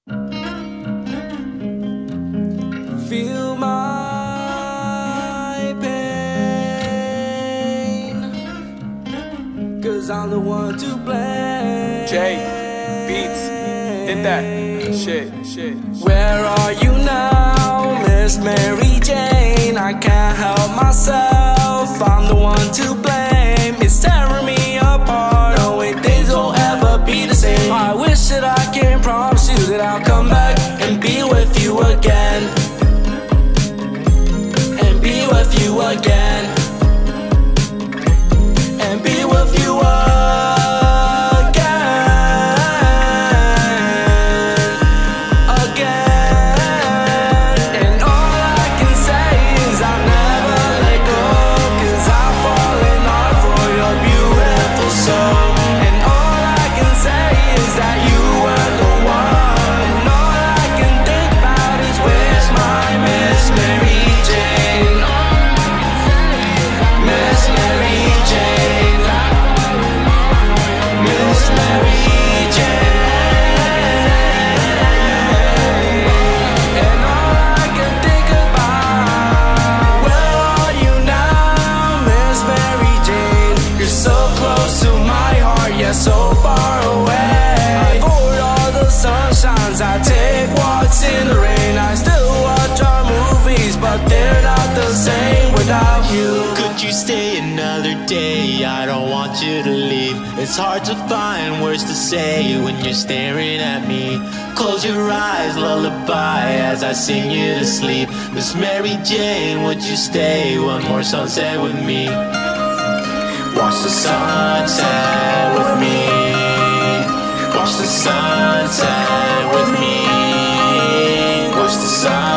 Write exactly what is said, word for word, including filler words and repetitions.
Feel my pain, 'cause I'm the one to blame. Jay, beats, did that, shit, shit. Where are you now, Miss Mary Jane? I can't help myself, I'm the one to blame. It's tearing me apart, knowing things won't ever be the same. I wish that I can promise you that I'll come back and be with you again. And be with you again. And be with you again. Again. And all I can say is I'll never let go, 'cause I've fallen hard for your beautiful soul. And all I can say is that you were the one. And all I can think about is where's my Miss Mary Jane. Miss Mary Jane. Miss Mary Jane. And all I can think about, where are you now, Miss Mary Jane? You're so close to my heart, yet so far away. I avoid all the sunshines, I take walks in the rain. I still watch our movies, but they're not the same without you. Could you stay another day? I don't want you to leave. It's hard to find words to say when you're staring at me. Close your eyes, lullaby, as I sing you to sleep. Miss Mary Jane, would you stay one more sunset with me? Watch the sunset with me. Watch the sunset with me. Watch the sun